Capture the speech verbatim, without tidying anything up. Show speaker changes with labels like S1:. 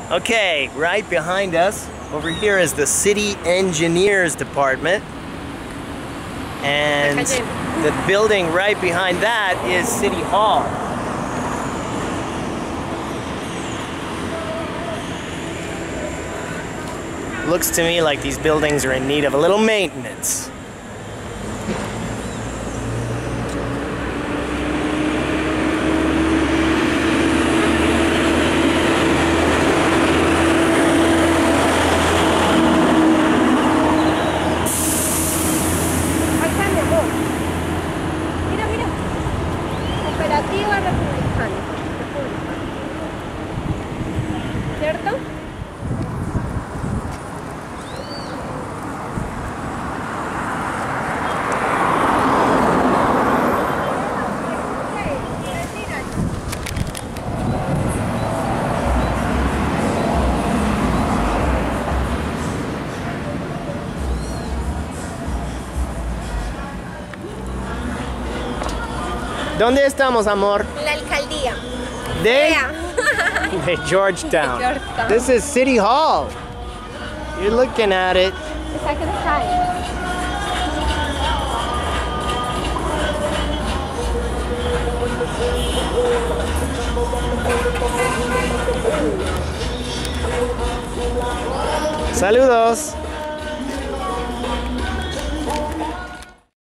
S1: Okay, right behind us, over here is the City Engineers Department. And the building right behind that is City Hall. Looks to me like these buildings are in need of a little maintenance.
S2: Mira, mira. Cooperativa Republicana. ¿Cierto?
S1: ¿Dónde estamos, amor?
S2: La alcaldía.
S1: De,
S2: Vea.
S1: de Georgetown.
S2: Georgetown.
S1: This is City Hall. You're looking at it.
S2: Second time.
S1: Saludos.